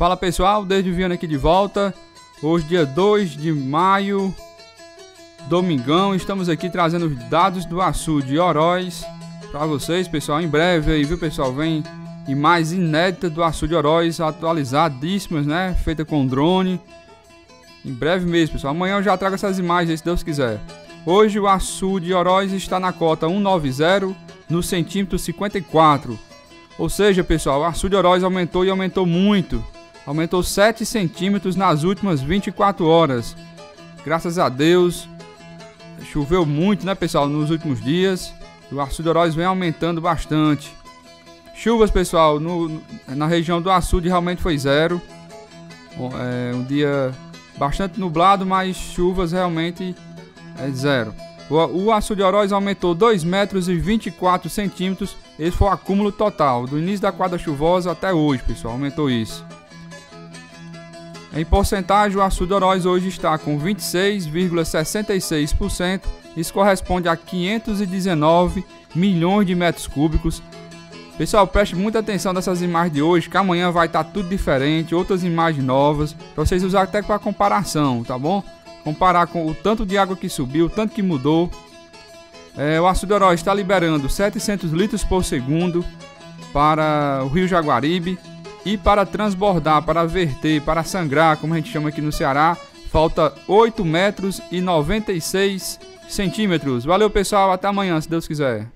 Fala pessoal, desde Viana aqui de volta. Hoje dia 2 de maio, domingão, estamos aqui trazendo os dados do açude Oroz para vocês, pessoal. Em breve aí, viu pessoal, vem imagens inéditas do açude Oroz, atualizadíssimas, né, feita com drone. Em breve mesmo, pessoal. Amanhã eu já trago essas imagens aí, se Deus quiser. Hoje o açude Oroz está na cota 190 no centímetro 54. Ou seja, pessoal, o açude Oroz aumentou e aumentou muito. Aumentou 7 centímetros nas últimas 24 horas. Graças a Deus. Choveu muito, né, pessoal, nos últimos dias. O açude Oroz vem aumentando bastante. Chuvas, pessoal, na região do açude realmente foi zero. Um dia bastante nublado, mas chuvas realmente é zero. O açude Oroz aumentou 2,24 metros. Esse foi o acúmulo total, do início da quadra chuvosa até hoje, pessoal, aumentou isso. Em porcentagem, o açude Oroz hoje está com 26,66%. Isso corresponde a 519 milhões de metros cúbicos. Pessoal, preste muita atenção nessas imagens de hoje, que amanhã vai estar tudo diferente, outras imagens novas, para vocês usarem até para comparação, tá bom? Comparar com o tanto de água que subiu, o tanto que mudou. O açude Oroz está liberando 700 litros por segundo para o rio Jaguaribe. E para transbordar, para verter, para sangrar, como a gente chama aqui no Ceará, falta 8,96 metros. Valeu pessoal, até amanhã, se Deus quiser.